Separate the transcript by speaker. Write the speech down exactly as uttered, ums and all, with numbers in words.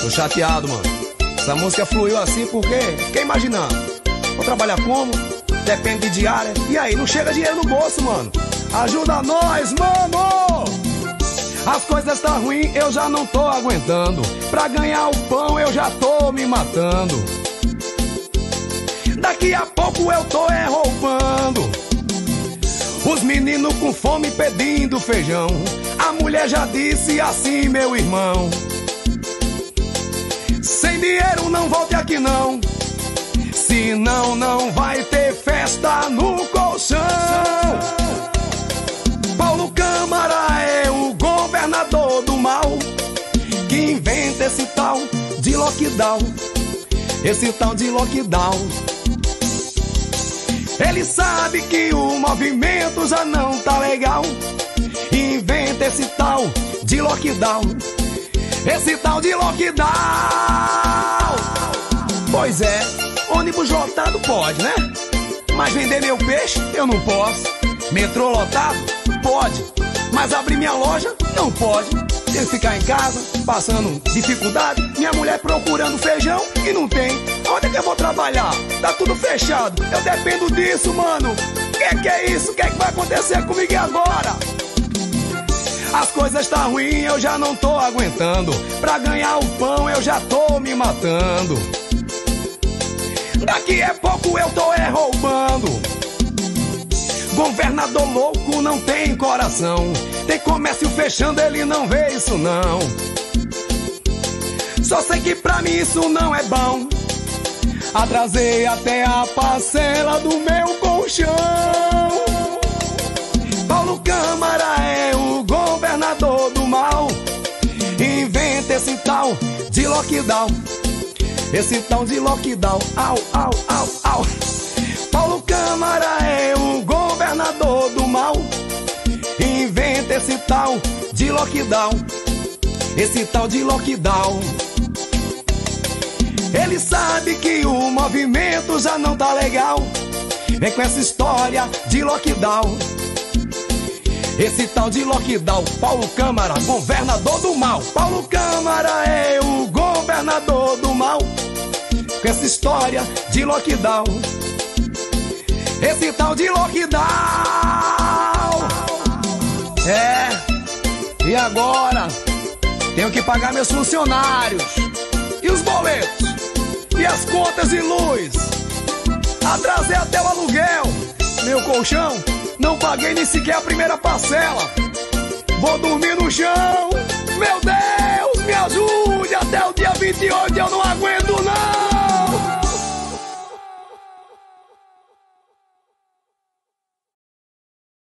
Speaker 1: Tô chateado, mano. Essa música fluiu assim porque fiquei imaginando. Vou trabalhar como? Depende de diária. E aí, não chega dinheiro no bolso, mano. Ajuda nós, mano! As coisas tá ruim, eu já não tô aguentando. Pra ganhar o pão eu já tô me matando. Daqui a pouco eu tô é roubando. Os meninos com fome pedindo feijão. A mulher já disse assim, meu irmão: sem dinheiro não volte aqui não, senão não vai ter festa no colchão. Paulo Câmara é o governador do mal, que inventa esse tal de lockdown. Esse tal de lockdown. Ele sabe que o movimento já não tá legal, inventa esse tal de lockdown. Esse tal de lockdown. Pois é, ônibus lotado pode, né? Mas vender meu peixe eu não posso. Metrô lotado? Pode. Mas abrir minha loja? Não pode. Tenho que ficar em casa, passando dificuldade. Minha mulher procurando feijão e não tem. Onde é que eu vou trabalhar? Tá tudo fechado. Eu dependo disso, mano. Que que é isso? Que é que vai acontecer comigo agora? As coisas tá ruim, eu já não tô aguentando. Pra ganhar o pão eu já tô me matando. Daqui a pouco eu tô é roubando. Governador louco não tem coração. Tem comércio fechando, ele não vê isso não. Só sei que pra mim isso não é bom. Atrasei até a parcela do meu colchão. Paulo Câmara é o governador do mal, inventa esse tal de lockdown. Esse tal de lockdown. Au, au, au, au. Paulo Câmara é o governador do mal, inventa esse tal de lockdown. Esse tal de lockdown. Ele sabe que o movimento já não tá legal, vem com essa história de lockdown. Esse tal de lockdown. Paulo Câmara, governador do mal. Paulo Câmara é o governador do mal, com essa história de lockdown. Esse tal de lockdown. É, e agora? Tenho que pagar meus funcionários, e os boletos, e as contas de luz. Atrasei até o aluguel. Meu colchão, não paguei nem sequer a primeira parcela. Vou dormir no chão. Meu Deus, me ajude. Até o dia vinte e oito eu não aguento.